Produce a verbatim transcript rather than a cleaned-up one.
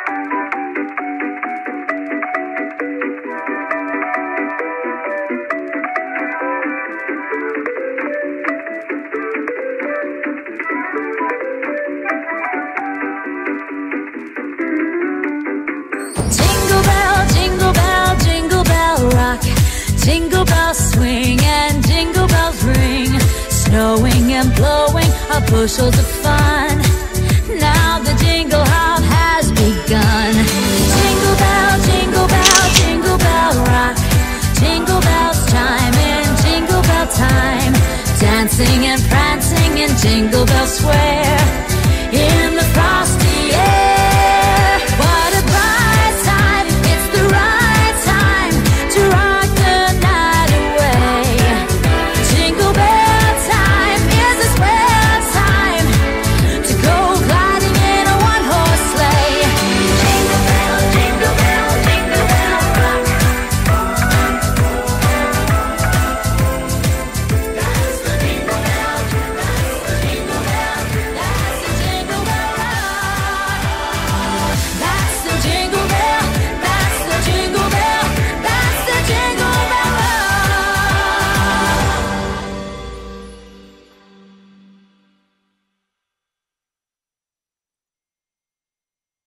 Jingle bell, jingle bell, jingle bell rock. Jingle bells swing and jingle bells ring. Snowing and blowing are bushels of fun. Now the jingle